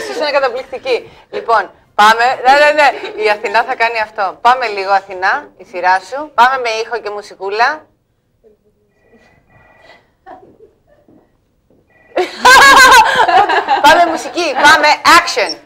εσείς ήσουν καταπληκτικοί. Λοιπόν, πάμε. Ναι. Η Αθηνά θα κάνει αυτό. Πάμε λίγο, Αθηνά, η σειρά σου. Πάμε με ήχο και μουσικούλα. Πάμε μουσική, πάμε action.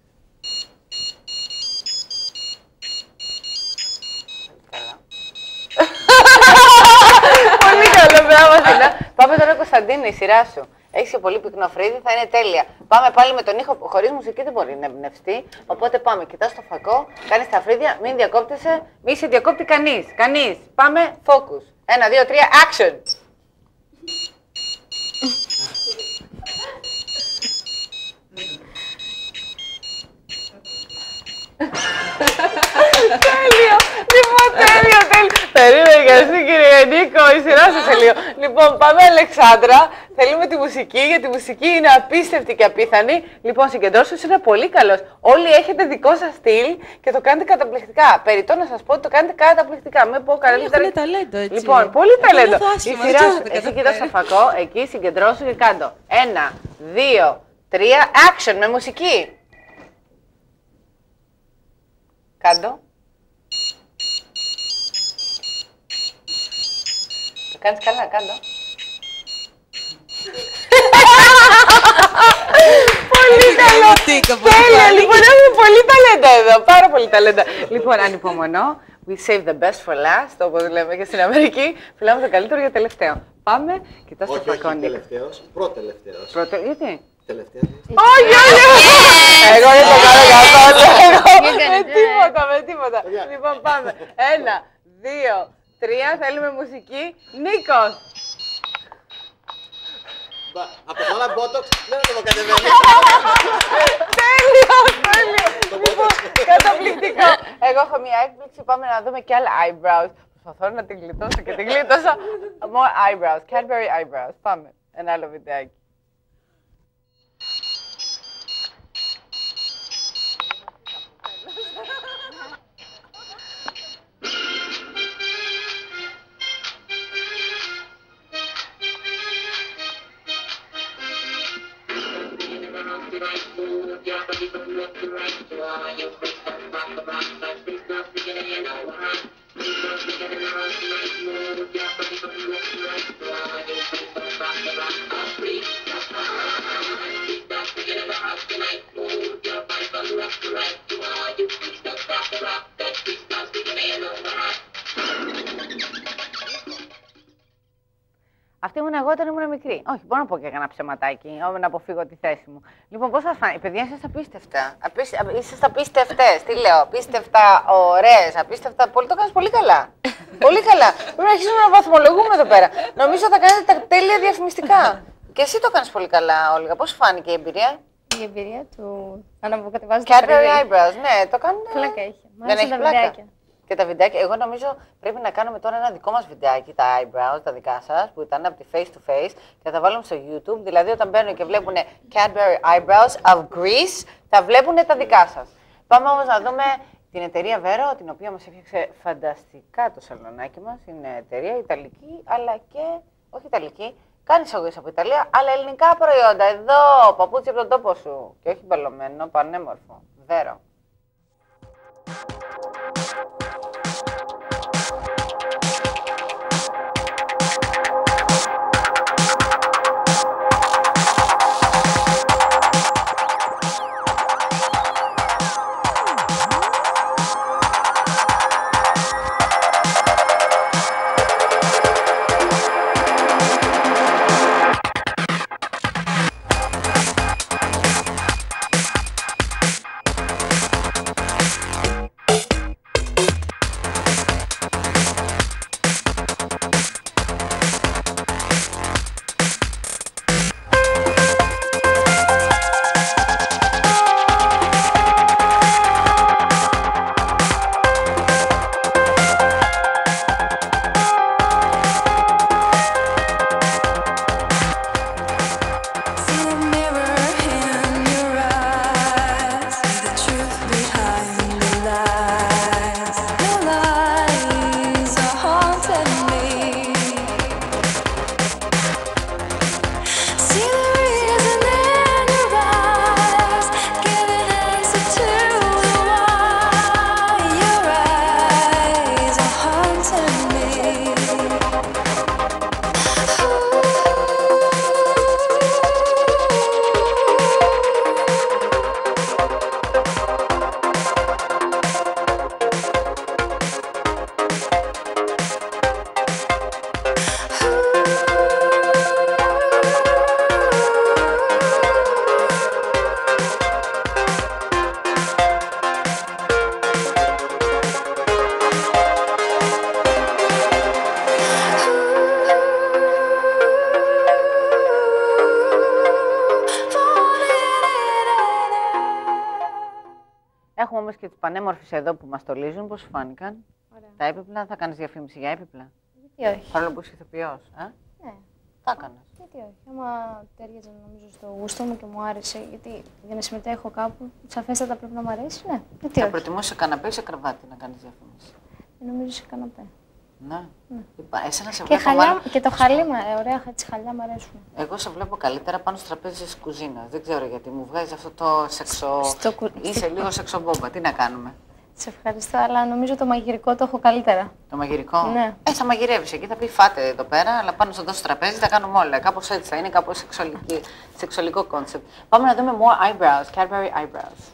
Πολύ καλό, μπράβο Αθηνά. Πάμε τώρα Κωνσταντίνη, η σειρά σου. Έχεις και πολύ πυκνό φρύδι, θα είναι τέλεια. Πάμε πάλι με τον ήχο, χωρίς μουσική δεν μπορεί να εμπνευστεί. Οπότε πάμε, κοιτάς το φακό, κάνεις τα φρύδια, μην διακόπτεσαι, μη σε διακόπτει κανείς. Πάμε, focus. 1, 2, 3, action. Τέλειο! Λοιπόν, τέλειο! Περίμενε και εσύ, κύριε Νίκο, η σειρά σας σε λίγο. Λοιπόν, πάμε Αλεξάνδρα. Θέλουμε τη μουσική, γιατί η μουσική είναι απίστευτη και απίθανη. Λοιπόν, συγκεντρώσου, είναι πολύ καλός. Όλοι έχετε δικό σας στυλ και το κάνετε καταπληκτικά. Περιττό να σας πω ότι το κάνετε καταπληκτικά. Με πω καλύτερα. Έχουν ταλέντο, έτσι. Λοιπόν, πολύ ταλέντο. Η άσχημα, σειρά σου, εσύ κοιτάς το φακό, εκεί συγκεντρώσου και κάτω. 1, 2, 3, action με μουσική. Κάντο. Το κάνεις καλά, κάντο. Πολύ καλό. Τέλεια, λοιπόν, έχουμε πολύ ταλέντα εδώ. Πάρα πολύ ταλέντα. Λοιπόν, ανυπομονώ. We save the best for last, όπως λέμε και στην Αμερική. Φυλάμε το καλύτερο για τελευταίο. Πάμε, κοιτάς το φακό. Όχι τελευταίος, προτελευταίος. Γιατί? Τελευταία. Όχι! Εγώ δεν το κάνω καθόλου. Με τίποτα. Λοιπόν, πάμε. 1, 2, 3, θέλουμε μουσική. Νίκος! Από τώρα μπότοξ δεν θα το κατεβαίνει. Τέλειο! Λοιπόν, καταπληκτικό. Εγώ έχω μια έκπληξη, πάμε να δούμε και άλλα eyebrows. Προσπαθώ να την γλιτώσω και την γλίτωσα. More eyebrows, Cadbury eyebrows. Πάμε, ένα άλλο βιντεάκι. Αυτή ήμουν εγώ όταν ήμουν μικρή. Όχι, μπορώ να πω και έκανα ψεματάκι, να αποφύγω τη θέση μου. Λοιπόν, πώς σας φάνηκε, παιδιά, είσαστε απίστευτα. Είσαστε απίστευτες. Τι λέω, απίστευτα ωραίες, απίστευτα. Το κάνεις πολύ καλά. Πολύ καλά. Πρέπει να αρχίσουμε να βαθμολογούμε εδώ πέρα. Νομίζω θα κάνετε τα τέλεια διαφημιστικά. Και εσύ το κάνεις πολύ καλά, Όλγα. Πώς σου φάνηκε η εμπειρία? Η εμπειρία του αναποκατεβάζει το Cadbury eyebrows, ναι, το κάνουν. Πλάκα έχει. Δεν έχει πλάκα. Και τα βιντεάκια, εγώ νομίζω πρέπει να κάνουμε τώρα ένα δικό μας βιντεάκι, τα eyebrows, τα δικά σας, που ήταν από τη face to face και θα τα βάλουμε στο YouTube. Δηλαδή, όταν μπαίνουν και βλέπουν Cadbury eyebrows of Greece, θα βλέπουν τα δικά σας. Πάμε όμως να δούμε την εταιρεία Vero, την οποία μας έφτιαξε φανταστικά το σαλονάκι μας. Είναι εταιρεία Ιταλική, αλλά και όχι Ιταλική. Κάνει εισαγωγές από Ιταλία, αλλά ελληνικά προϊόντα. Εδώ, παπούτσι από τον τόπο σου. Και όχι μπαλωμένο, πανέμορφο. Vero. έχουμε όμως και τις πανέμορφες εδώ που μας στολίζουν. Πώς σου φάνηκαν? Ωραία. Τα έπιπλα, θα κάνεις διαφήμιση για έπιπλα? Γιατί όχι. Παρόλο που είσαι ηθοποιός, Ναι. θα έκανες. Γιατί όχι. Άμα ταιριάζει νομίζω στο γούστο μου και μου άρεσε, γιατί για να συμμετέχω κάπου, σαφέστατα πρέπει να μου αρέσει, ναι. Γιατί Θα όχι. προτιμούσες σε καναπέ ή σε κρεβάτι να κάνεις διαφήμιση? Νομίζω σε καναπέ. Ναι. Εσένα σε Και, βλέπω μάλλον- και το χαλί, ωραία, έτσι χαλιά μου αρέσουν. Εγώ σε βλέπω καλύτερα πάνω στο τραπέζι της κουζίνας. Δεν ξέρω γιατί μου βγάζει αυτό το σεξο. Είσαι λίγο σεξομπόμπα. Τι να κάνουμε? Σε ευχαριστώ, αλλά νομίζω το μαγειρικό το έχω καλύτερα. Το μαγειρικό. Ναι. Θα μαγειρεύει εκεί, θα πει φάτε εδώ πέρα, αλλά πάνω στο τόσο τραπέζι τα κάνουμε όλα. Κάπως έτσι θα είναι, κάπως σεξουαλικό κόνσεπτ. Πάμε να δούμε more eyebrows, Cadbury eyebrows.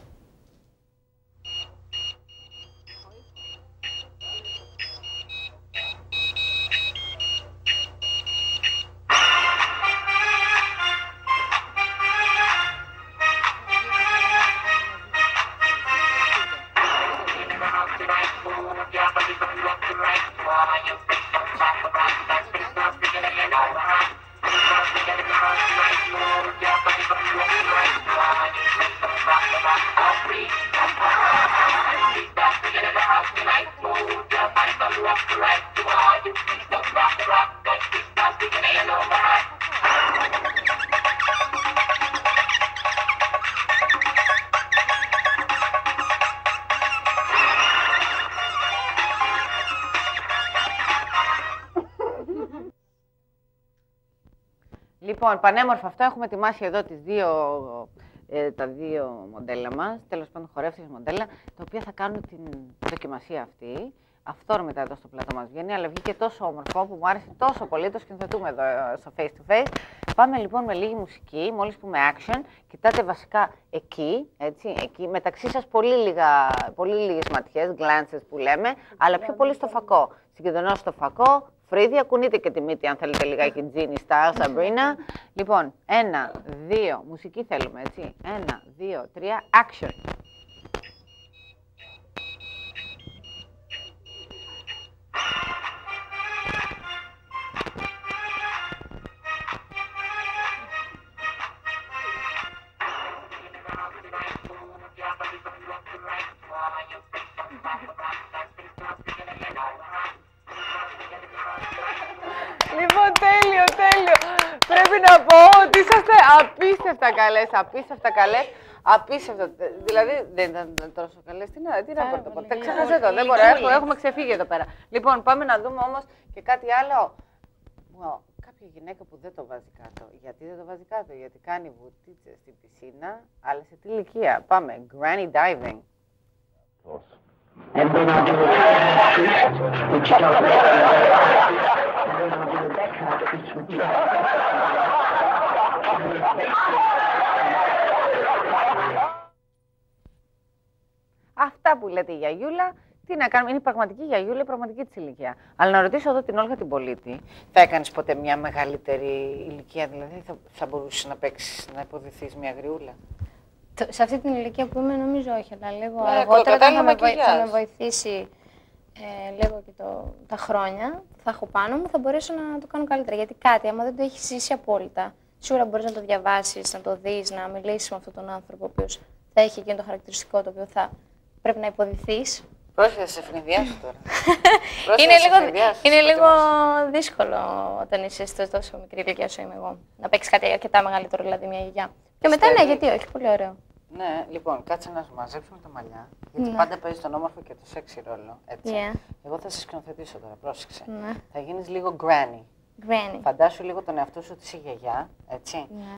Λοιπόν, πανέμορφα αυτά. Έχουμε ετοιμάσει εδώ τα δύο μοντέλα μας, τέλος πάντων χορεύτριες μοντέλα, τα οποία θα κάνουν την δοκιμασία αυτή. Αυθόρμητα εδώ στο πλατό μας βγαίνει, αλλά βγήκε τόσο όμορφο που μου άρεσε τόσο πολύ, το σκηνοθετούμε εδώ στο face to face. Πάμε λοιπόν με λίγη μουσική, μόλις πούμε action, κοιτάτε βασικά εκεί, έτσι, εκεί, μεταξύ σας πολύ λίγες ματιές, glances που λέμε, αλλά πιο πολύ στο φακό. Συγκεντρωνώ στο φακό, φρύδια, κουνείτε και τη μύτη αν θέλετε λιγάκι Ginny style, Sabrina. Λοιπόν, 1, 2, μουσική θέλουμε, έτσι, 1, 2, 3, action. Λοιπόν, τέλειο, τέλειο. Πρέπει να πω ότι είσαστε απίστευτα καλές. Απίστευτα. Δηλαδή, δεν ήταν τόσο καλές. Τι να πω, τα ξέχασε το. Δεν μπορώ, έχουμε ξεφύγει εδώ πέρα. Λοιπόν, πάμε να δούμε όμως και κάτι άλλο. Κάποια γυναίκα που δεν το βάζει κάτω. Γιατί δεν το βάζει κάτω? Γιατί κάνει βουτίτσες στην πισίνα, αλλά σε τι ηλικία? Πάμε, granny diving. And then I'll do a back twist, which tells me. And then I'll do a back twist, which Αυτά που λέτε η γιαγιούλα, τι να κάνουμε, είναι η πραγματική γιαγιούλα, η πραγματική της ηλικία. Αλλά να ρωτήσω εδώ την Όλγα την Πολίτη, θα έκανες ποτέ μια μεγαλύτερη ηλικία, δηλαδή θα μπορούσες να παίξεις, να υποδηθείς μια γριούλα? Σε αυτή την ηλικία που είμαι, νομίζω όχι, αλλά λίγο Ναι, αργότερα θα με μακιγιάζ. βοηθήσει λίγο και τα χρόνια που θα έχω πάνω μου, θα μπορέσω να το κάνω καλύτερα. Γιατί κάτι, άμα δεν το έχεις ζήσει απόλυτα, σίγουρα μπορείς να το διαβάσεις, να το δεις, να μιλήσεις με αυτόν τον άνθρωπο, ο οποίος θα έχει εκείνο το χαρακτηριστικό το οποίο θα πρέπει να υποδηθείς. Πρόσεχε, σε ευνηδιάσω τώρα. Είναι λίγο δύσκολο όταν είσαι στο τόσο μικρή ηλικία όσο είμαι εγώ. Να παίξεις κάτι αρκετά μεγαλύτερο, δηλαδή μια γιαγιά. Και μετά ναι, γιατί όχι, πολύ ωραίο. Ναι, λοιπόν, κάτσε να σου μαζέψουμε τα μαλλιά. Γιατί πάντα παίζει τον όμορφο και το σεξι ρόλο. Έτσι. Εγώ θα σε σκηνοθετήσω τώρα, πρόσεξε. Θα γίνεις λίγο granny. Granny. Φαντάσου λίγο τον εαυτό σου ότι είσαι γιαγιά, έτσι.